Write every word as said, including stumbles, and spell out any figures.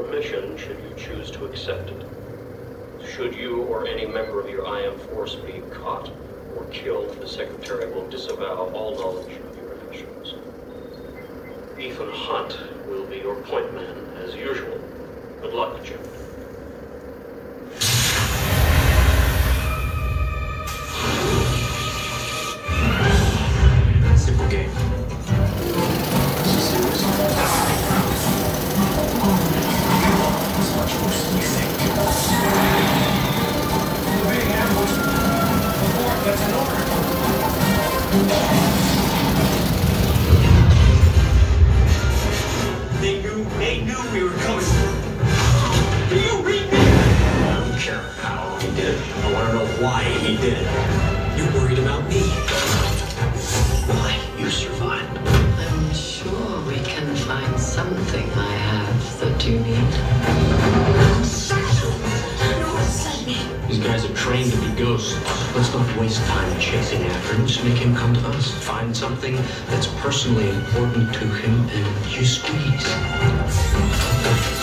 mission should you choose to accept it. Should you or any member of your I M force be caught or killed, the Secretary will disavow all knowledge of your actions. Ethan Hunt will be your point man, as usual. Good luck, Jim. Simple game. It's much worse than you think. We're being ambushed. Report, that's an order. They knew, they knew we were coming. Do you read me? I don't care how he did it. I want to know why he did it. You're worried about me. Why? You survived. I'm sure we can find something I have that you need. These guys are trained to be ghosts. Let's not waste time chasing after him. Just make him come to us. Find something that's personally important to him and you squeeze.